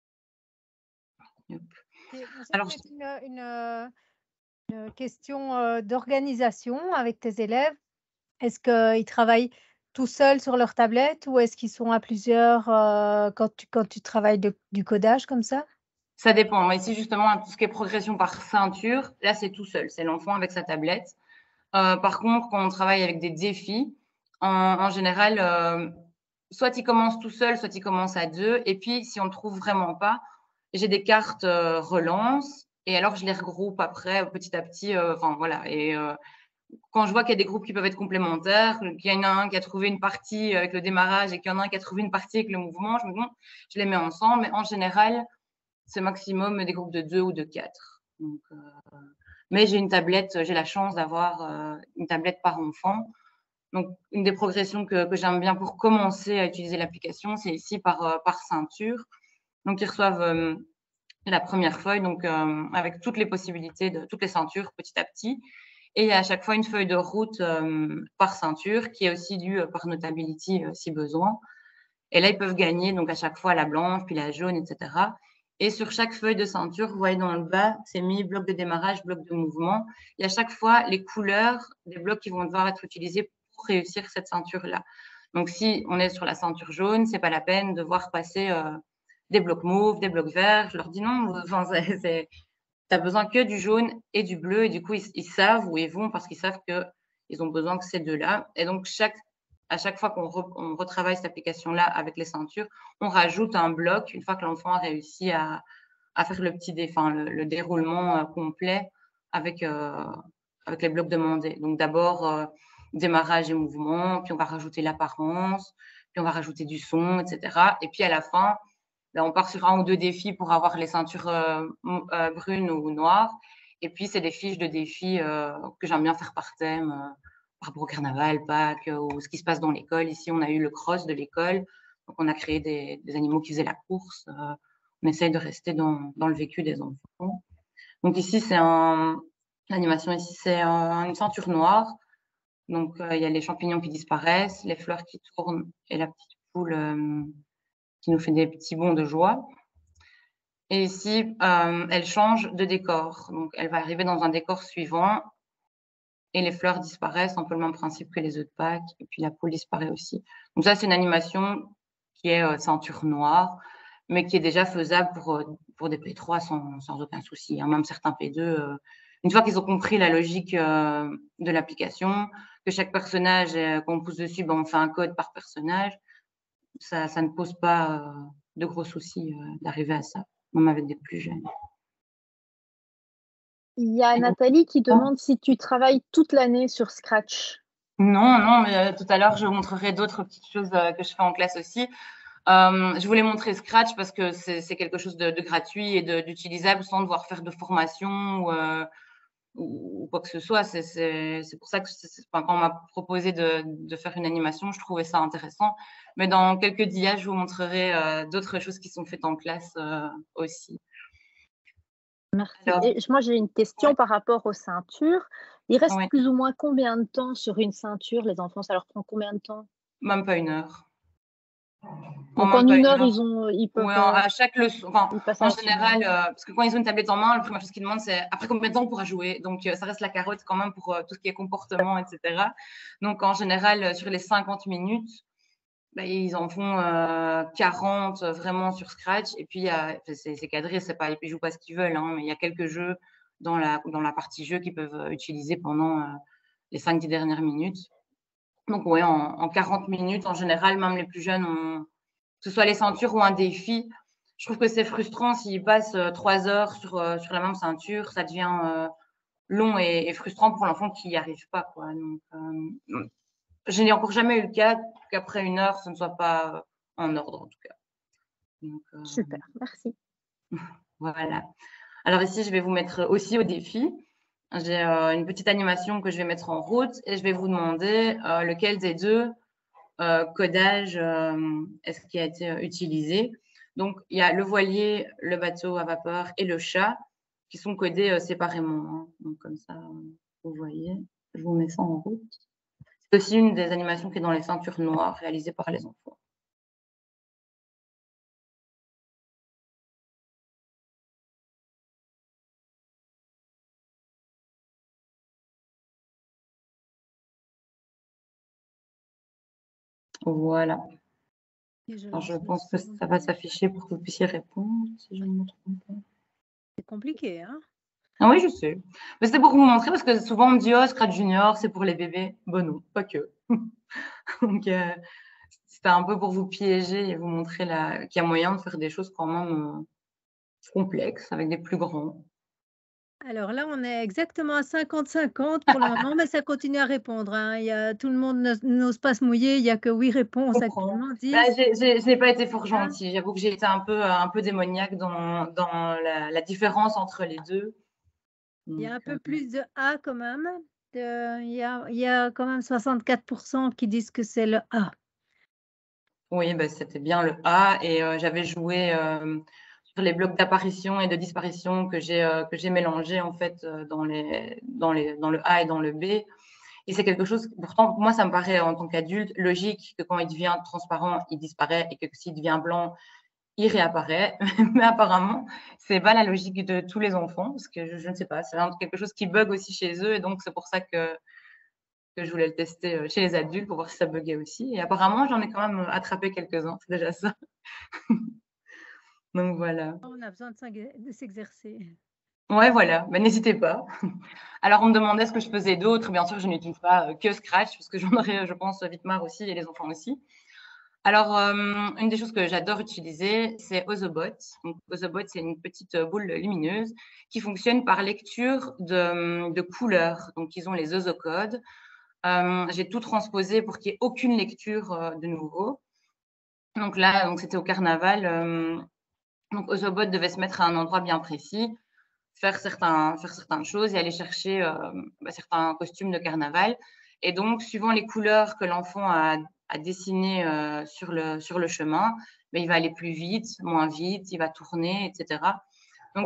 Yep. Alors, c'est une, une, une question euh, d'organisation avec tes élèves. Est-ce qu'ils travaillent tout seuls sur leur tablette ou est-ce qu'ils sont à plusieurs euh, quand, tu, quand tu travailles de, du codage comme ça? Ça dépend. Ici, justement, tout ce qui est progression par ceinture, là, c'est tout seul. C'est l'enfant avec sa tablette. Euh, par contre, quand on travaille avec des défis, en, en général, euh, soit il commence tout seul, soit il commence à deux. Et puis, si on ne trouve vraiment pas, j'ai des cartes euh, relance. Et alors, je les regroupe après, petit à petit. Euh, enfin, voilà. Et euh, quand je vois qu'il y a des groupes qui peuvent être complémentaires, qu'il y en a un qui a trouvé une partie avec le démarrage et qu'il y en a un qui a trouvé une partie avec le mouvement, je me dis, bon, je les mets ensemble. Mais en général, c'est maximum des groupes de deux ou de quatre. Donc, euh, mais j'ai une tablette, j'ai la chance d'avoir euh, une tablette par enfant. Donc, une des progressions que, que j'aime bien pour commencer à utiliser l'application, c'est ici par, euh, par ceinture. Donc, ils reçoivent euh, la première feuille, donc euh, avec toutes les possibilités de toutes les ceintures petit à petit. Et il y a à chaque fois une feuille de route euh, par ceinture qui est aussi lue par Notability euh, si besoin. Et là, ils peuvent gagner donc à chaque fois la blanche, puis la jaune, et cetera. Et sur chaque feuille de ceinture, vous voyez dans le bas, c'est mis bloc de démarrage, bloc de mouvement. Il y a chaque fois les couleurs des blocs qui vont devoir être utilisés pour réussir cette ceinture-là. Donc, si on est sur la ceinture jaune, c'est pas la peine de voir passer euh, des blocs mauves, des blocs verts. Je leur dis non, enfin, tu as besoin que du jaune et du bleu. Et du coup, ils, ils savent où ils vont parce qu'ils savent qu'ils ont besoin que ces deux-là. Et donc, chaque à chaque fois qu'on re, on retravaille cette application-là avec les ceintures, on rajoute un bloc une fois que l'enfant a réussi à, à faire le petit dé, enfin, le, le déroulement euh, complet avec, euh, avec les blocs demandés. Donc d'abord, euh, démarrage et mouvement, puis on va rajouter l'apparence, puis on va rajouter du son, et cetera. Et puis à la fin, ben, on part sur un ou deux défis pour avoir les ceintures euh, euh, brunes ou noires. Et puis, c'est des fiches de défis euh, que j'aime bien faire par thème, euh, par rapport au carnaval, Pâques, euh, ou ce qui se passe dans l'école. Ici, on a eu le cross de l'école. Donc, on a créé des, des animaux qui faisaient la course. Euh, on essaye de rester dans, dans le vécu des enfants. Donc, ici, c'est un, l'animation ici, c'est un, une ceinture noire. Donc, euh, il y a les champignons qui disparaissent, les fleurs qui tournent et la petite poule euh, qui nous fait des petits bonds de joie. Et ici, euh, elle change de décor. Donc, elle va arriver dans un décor suivant et les fleurs disparaissent, un peu le même principe que les œufs de Pâques. Et puis, la poule disparaît aussi. Donc, ça, c'est une animation qui est euh, ceinture noire, mais qui est déjà faisable pour, euh, pour des P trois sans, sans aucun souci. Hein. Même certains P deux, euh, une fois qu'ils ont compris la logique euh, de l'application, que chaque personnage euh, qu'on pousse dessus, ben, on fait un code par personnage, ça, ça ne pose pas euh, de gros soucis euh, d'arriver à ça, même avec des plus jeunes. Il y a Nathalie qui demande si tu travailles toute l'année sur Scratch. Non, non, mais euh, tout à l'heure, je vous montrerai d'autres petites choses euh, que je fais en classe aussi. Euh, je voulais montrer Scratch parce que c'est quelque chose de, de gratuit et d'utilisable sans devoir faire de formation ou, euh, ou, ou quoi que ce soit. C'est pour ça que enfin, quand on m'a proposé de, de faire une animation, je trouvais ça intéressant. Mais dans quelques dias, je vous montrerai euh, d'autres choses qui sont faites en classe euh, aussi. Merci. Alors, et moi, j'ai une question ouais. par rapport aux ceintures. Il reste ouais. plus ou moins combien de temps sur une ceinture? Les enfants, ça leur prend combien de temps? Même pas une heure. Donc, en, en une heure, heure, ils, ont, ils peuvent… Ouais, à chaque leçon, enfin, en général, euh, parce que quand ils ont une tablette en main, la première chose qu'ils demandent, c'est après combien de temps on pourra jouer. Donc, euh, ça reste la carotte quand même pour euh, tout ce qui est comportement, et cetera. Donc, en général, euh, sur les cinquante minutes, bah, ils en font euh, quarante vraiment sur Scratch. Et puis, c'est cadré, c'est pas, ils jouent pas ce qu'ils veulent, hein, mais il y a quelques jeux dans la, dans la partie jeu qu'ils peuvent utiliser pendant euh, les cinq dix dernières minutes. Donc, ouais, en, en quarante minutes, en général, même les plus jeunes, ont, que ce soit les ceintures ou un défi, je trouve que c'est frustrant s'ils passent euh, trois heures sur, euh, sur la même ceinture. Ça devient euh, long et, et frustrant pour l'enfant qui n'y arrive pas, quoi. Donc, euh, je n'ai encore jamais eu le cas qu'après une heure, ce ne soit pas en ordre, en tout cas. Donc, euh, super, merci. Voilà. Alors ici, je vais vous mettre aussi au défi. J'ai euh, une petite animation que je vais mettre en route et je vais vous demander euh, lequel des deux euh, codages euh, est-ce qui a été euh, utilisé. Donc, il y a le voilier, le bateau à vapeur et le chat qui sont codés euh, séparément. Hein. Donc, comme ça, vous voyez, je vous mets ça en route. C'est aussi une des animations qui est dans les ceintures noires réalisées par les enfants. Voilà. Je, Alors, je pense que ça va s'afficher pour que vous puissiez répondre, si je ne me trompe pas. C'est compliqué, hein? Ah oui, je sais. Mais c'était pour vous montrer parce que souvent on me dit oh, Scratch Junior, c'est pour les bébés. Bon, non, pas que. Donc, euh, c'était un peu pour vous piéger et vous montrer qu'il y a moyen de faire des choses quand même euh, complexes avec des plus grands. Alors là, on est exactement à cinquante cinquante pour le moment, mais ça continue à répondre. Hein. Il y a, tout le monde n'ose pas se mouiller, il n'y a que huit réponses actuellement. Bah, je n'ai pas été fort gentille. J'avoue que j'ai été un peu, un peu démoniaque dans, dans la, la différence entre les deux. Donc, il y a un peu plus de A quand même. De, il, y a, il y a quand même soixante-quatre pour cent qui disent que c'est le A. Oui, bah, c'était bien le A et euh, j'avais joué… Euh, sur les blocs d'apparition et de disparition que j'ai euh, que j'ai mélangé en fait euh, dans les dans les dans le A et dans le B. Et c'est quelque chose, pourtant pour moi ça me paraît en tant qu'adulte logique que quand il devient transparent, il disparaît et que s'il devient blanc, il réapparaît. Mais apparemment, c'est pas la logique de tous les enfants parce que je, je ne sais pas, c'est quelque chose qui bug aussi chez eux et donc c'est pour ça que que je voulais le tester chez les adultes pour voir si ça buguait aussi. Et apparemment, j'en ai quand même attrapé quelques-uns, c'est déjà ça. Donc voilà. On a besoin de s'exercer. Ouais, voilà. Ben, n'hésitez pas. Alors, on me demandait ce que je faisais d'autre. Bien sûr, je n'utilise pas que Scratch parce que j'en aurais, je pense, vite marre aussi et les enfants aussi. Alors, euh, une des choses que j'adore utiliser, c'est Ozobot. Donc, Ozobot, c'est une petite boule lumineuse qui fonctionne par lecture de, de couleurs. Donc, ils ont les ozocodes. Euh, j'ai tout transposé pour qu'il n'y ait aucune lecture euh, de nouveau. Donc là, donc c'était au carnaval. Euh, donc Ozobot devait se mettre à un endroit bien précis, faire, certains, faire certaines choses et aller chercher euh, bah, certains costumes de carnaval. Et donc, suivant les couleurs que l'enfant a, a dessinées euh, sur, le, sur le chemin, bah, il va aller plus vite, moins vite, il va tourner, et cetera. Donc,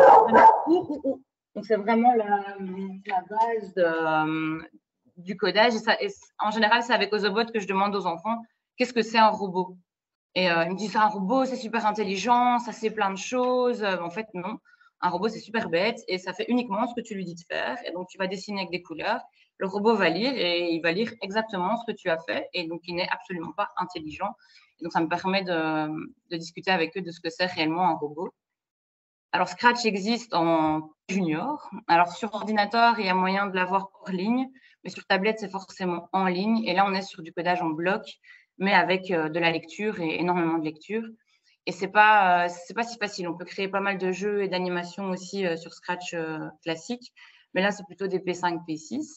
c'est vraiment la, la base de, du codage. Et ça, et en général, c'est avec Ozobot que je demande aux enfants qu'est-ce que c'est un robot. Et euh, ils me disent c'est un robot, c'est super intelligent, ça sait plein de choses. Euh, en fait, non. Un robot, c'est super bête et ça fait uniquement ce que tu lui dis de faire. Et donc, tu vas dessiner avec des couleurs. Le robot va lire et il va lire exactement ce que tu as fait. Et donc, il n'est absolument pas intelligent. Et donc, ça me permet de, de discuter avec eux de ce que c'est réellement un robot. Alors, Scratch existe en junior. Alors, sur ordinateur, il y a moyen de l'avoir hors ligne, mais sur tablette, c'est forcément en ligne. Et là, on est sur du codage en bloc, mais avec euh, de la lecture et énormément de lecture. Et c'est pas, euh, c'est pas si facile. On peut créer pas mal de jeux et d'animations aussi euh, sur Scratch euh, classique, mais là, c'est plutôt des P cinq, P six.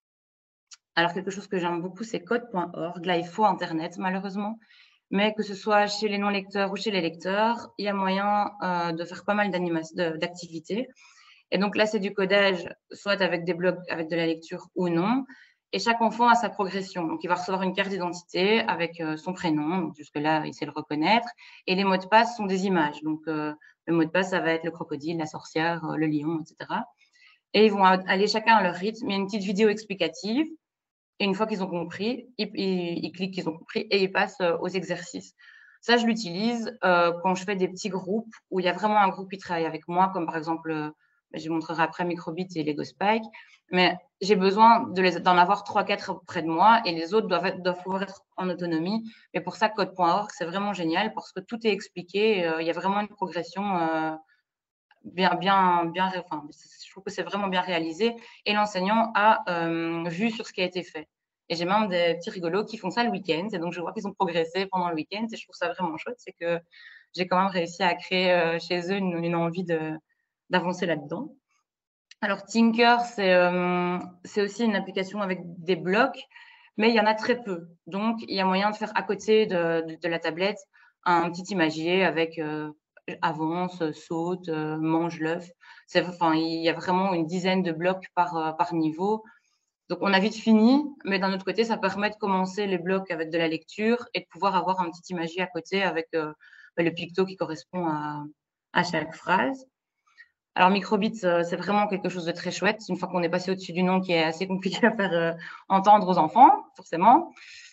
Alors, quelque chose que j'aime beaucoup, c'est code point org. Là, il faut Internet, malheureusement. Mais que ce soit chez les non-lecteurs ou chez les lecteurs, il y a moyen euh, de faire pas mal d'activités. Et donc là, c'est du codage, soit avec des blocs, avec de la lecture ou non. Et chaque enfant a sa progression. Donc, il va recevoir une carte d'identité avec euh, son prénom. Donc, jusque-là, il sait le reconnaître. Et les mots de passe sont des images. Donc, euh, le mot de passe, ça va être le crocodile, la sorcière, euh, le lion, et cetera. Et ils vont aller chacun à leur rythme. Il y a une petite vidéo explicative. Et une fois qu'ils ont compris, ils, ils, ils cliquent qu'ils ont compris et ils passent aux exercices. Ça, je l'utilise euh, quand je fais des petits groupes où il y a vraiment un groupe qui travaille avec moi, comme par exemple, euh, je montrerai après Microbit et Lego Spike, mais j'ai besoin d'en avoir trois quatre près de moi et les autres doivent, être, doivent pouvoir être en autonomie. Mais pour ça, code point org, c'est vraiment génial parce que tout est expliqué. Euh, il y a vraiment une progression euh, bien, bien, bien, enfin, je trouve que c'est vraiment bien réalisé et l'enseignant a euh, vu sur ce qui a été fait. Et j'ai même des petits rigolos qui font ça le week-end et donc je vois qu'ils ont progressé pendant le week-end et je trouve ça vraiment chouette, c'est que j'ai quand même réussi à créer euh, chez eux une, une envie d'avancer là-dedans. Alors Tinker, c'est euh, aussi une application avec des blocs, mais il y en a très peu. Donc, il y a moyen de faire à côté de, de, de la tablette un petit imagier avec euh, avance, saute, euh, mange l'œuf. Enfin, il y a vraiment une dizaine de blocs par, euh, par niveau. Donc, on a vite fini, mais d'un autre côté, ça permet de commencer les blocs avec de la lecture et de pouvoir avoir un petit imagier à côté avec euh, le picto qui correspond à, à chaque phrase. Alors, Microbit, c'est vraiment quelque chose de très chouette. Une fois qu'on est passé au-dessus du nom qui est assez compliqué à faire euh, entendre aux enfants, forcément.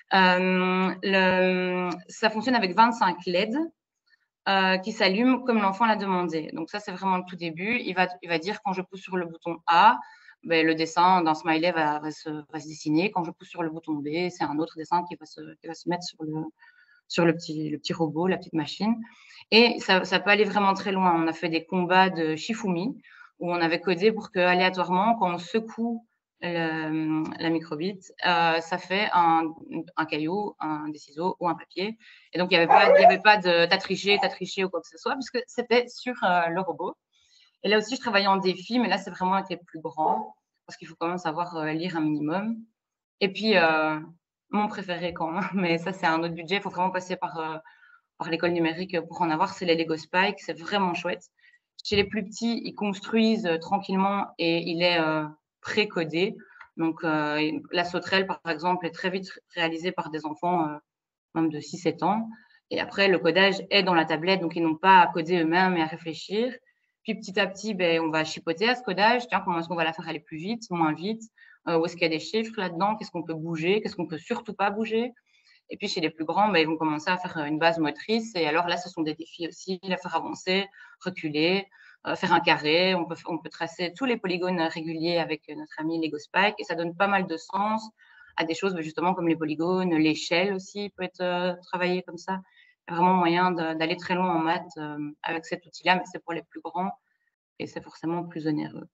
Euh, le, ça fonctionne avec vingt-cinq L E D euh, qui s'allument comme l'enfant l'a demandé. Donc, ça, c'est vraiment le tout début. Il va, il va dire quand je pousse sur le bouton A, ben, le dessin d'un smiley va, va, se, va se dessiner. Quand je pousse sur le bouton B, c'est un autre dessin qui va se, qui va se mettre sur le, sur le petit, le petit robot, la petite machine. Et ça, ça peut aller vraiment très loin. On a fait des combats de Shifumi où on avait codé pour que aléatoirement, quand on secoue le, la microbit, euh, ça fait un, un caillou, un, des ciseaux ou un papier. Et donc, il n'y avait pas, il y avait pas de t'as triché, t'as triché ou quoi que ce soit, puisque c'était sur euh, le robot. Et là aussi, je travaillais en défi, mais là, c'est vraiment avec les plus grands, parce qu'il faut quand même savoir euh, lire un minimum. Et puis, euh, mon préféré quand même, mais ça, c'est un autre budget, il faut vraiment passer par, euh, par l'école numérique pour en avoir, c'est les Lego Spike, c'est vraiment chouette. Chez les plus petits, ils construisent euh, tranquillement et il est euh, pré-codé. Donc, euh, la sauterelle, par exemple, est très vite réalisée par des enfants euh, même de six sept ans. Et après, le codage est dans la tablette, donc ils n'ont pas à coder eux-mêmes et à réfléchir. Puis petit à petit, ben, on va chipoter à ce codage. Tiens, comment est-ce qu'on va la faire aller plus vite, moins vite? euh, Où est-ce qu'il y a des chiffres là-dedans? Qu'est-ce qu'on peut bouger? Qu'est-ce qu'on peut surtout pas bouger? Et puis chez les plus grands, ben, ils vont commencer à faire une base motrice. Et alors là, ce sont des défis aussi, la faire avancer, reculer, euh, faire un carré. On peut, on peut tracer tous les polygones réguliers avec notre ami Lego Spike et ça donne pas mal de sens à des choses justement comme les polygones, l'échelle aussi peut être euh, travaillée comme ça. Il y a vraiment moyen d'aller très loin en maths euh, avec cet outil-là, mais c'est pour les plus grands et c'est forcément plus onéreux.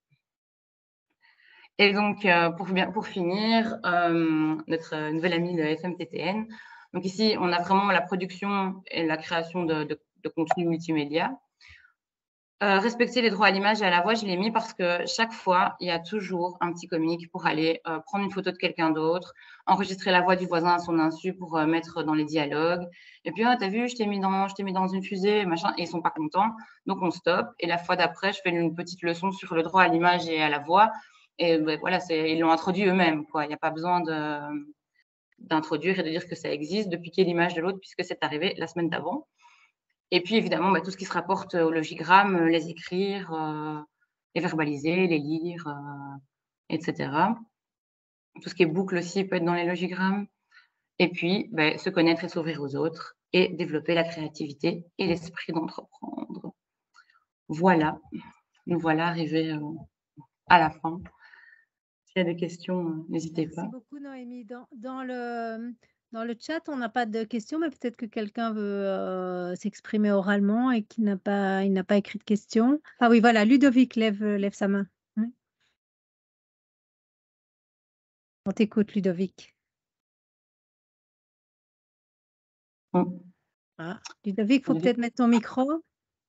Et donc, euh, pour, bien, pour finir, euh, notre nouvelle amie de F M T T N Donc ici, on a vraiment la production et la création de, de, de contenu multimédia. Euh, respecter les droits à l'image et à la voix, je l'ai mis parce que chaque fois, il y a toujours un petit comique pour aller euh, prendre une photo de quelqu'un d'autre, enregistrer la voix du voisin à son insu pour euh, mettre dans les dialogues. Et puis, ah, t'as vu, je t'ai mis dans, je t'ai mis dans une fusée, machin, et ils sont pas contents. Donc, on stoppe. Et la fois d'après, je fais une petite leçon sur le droit à l'image et à la voix. Et ben, voilà, c'est, ils l'ont introduit eux-mêmes, quoi. Il n'y a pas besoin de, d'introduire et de dire que ça existe, de piquer l'image de l'autre puisque c'est arrivé la semaine d'avant. Et puis, évidemment, bah, tout ce qui se rapporte au logigramme, les écrire, euh, les verbaliser, les lire, euh, et cetera. Tout ce qui est boucle aussi peut être dans les logigrammes. Et puis, bah, se connaître et s'ouvrir aux autres et développer la créativité et l'esprit d'entreprendre. Voilà, nous voilà arrivés euh, à la fin. S'il y a des questions, euh, n'hésitez pas. Merci beaucoup, Noémie. Dans, dans le... Dans le chat, on n'a pas de questions, mais peut-être que quelqu'un veut euh, s'exprimer oralement et qu'il n'a pas, il n'a pas écrit de questions. Ah oui, voilà, Ludovic lève, lève sa main. Oui. On t'écoute, Ludovic. Mm. Ah, Ludovic, il faut peut-être mettre ton micro.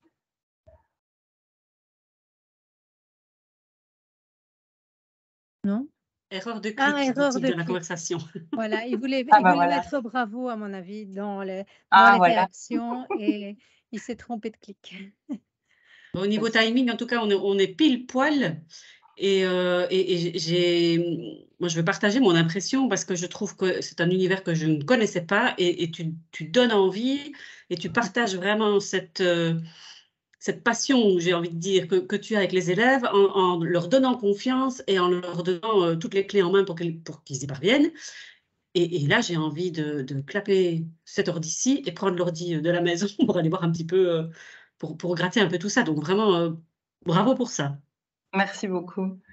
Non? Erreur de clic ah, erreur de, de, de la clic. conversation. Voilà, il voulait, ah, il bah voulait voilà. mettre bravo, à mon avis, dans les, dans ah, les voilà. réactions et il s'est trompé de clic. Au niveau timing, en tout cas, on est, on est pile poil. Et, euh, et, et j'ai, moi, je veux partager mon impression parce que je trouve que c'est un univers que je ne connaissais pas et, et tu, tu donnes envie et tu partages vraiment cette, euh, cette passion, j'ai envie de dire, que, que tu as avec les élèves en, en leur donnant confiance et en leur donnant euh, toutes les clés en main pour qu'ils, pour qu'ils y parviennent. Et, et là, j'ai envie de, de clapper cet ordi-ci et prendre l'ordi de la maison pour aller voir un petit peu, euh, pour, pour gratter un peu tout ça. Donc vraiment, euh, bravo pour ça. Merci beaucoup.